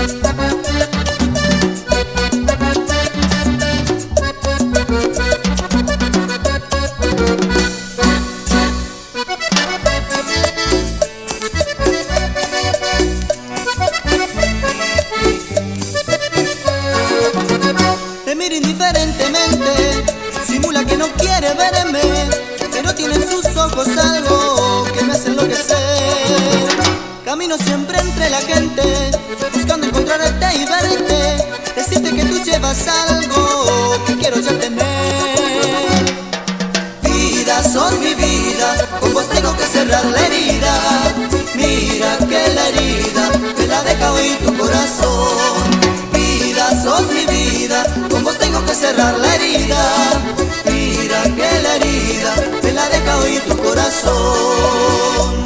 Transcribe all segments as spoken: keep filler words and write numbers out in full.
Te mira indiferentemente, simula que no quiere verme, pero tiene en sus ojos algo que me hace enloquecer. Camino siempre entre la gente, buscando encontrarte y verte, decirte que tú llevas algo que quiero ya tener. Vida, sos mi vida, con vos tengo que cerrar la herida. Mira que la herida me la deja hoy tu corazón. Vida, sos mi vida, con vos tengo que cerrar la herida. Mira que la herida me la deja hoy tu corazón.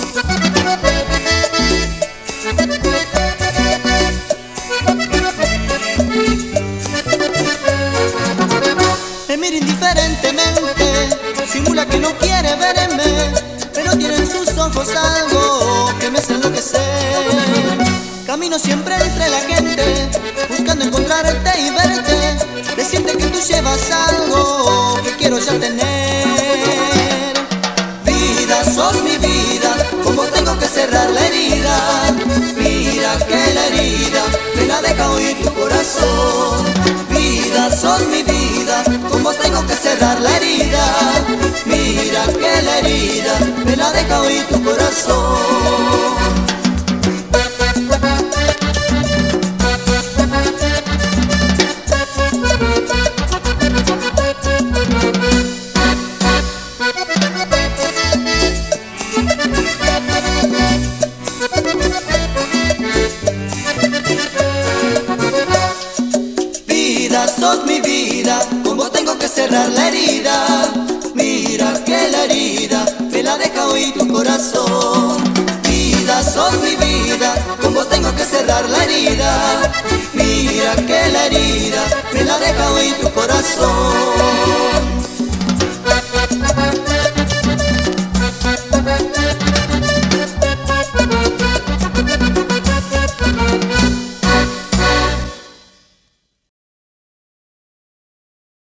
Me mira indiferentemente, simula que no quiere verme, pero tiene en sus ojos algo que me hace enloquecer. Camino siempre entre la gente, buscando encontrarte y verte, decirte que tú llevas algo que quiero ya tener. Vida, sos mi vida, con vos tengo que cerrar la herida. Mira que la herida me la deja hoy tu corazón. Vida, sos mi vida, con vos tengo que cerrar la herida. Mira que la herida me la deja hoy tu corazón. Vida, sos mi vida, con vos tengo que cerrar la herida. Mira que la herida me la deja hoy tu corazón. Vida, sos mi vida, con vos tengo que cerrar la herida. Mira que la herida me la deja hoy tu corazón.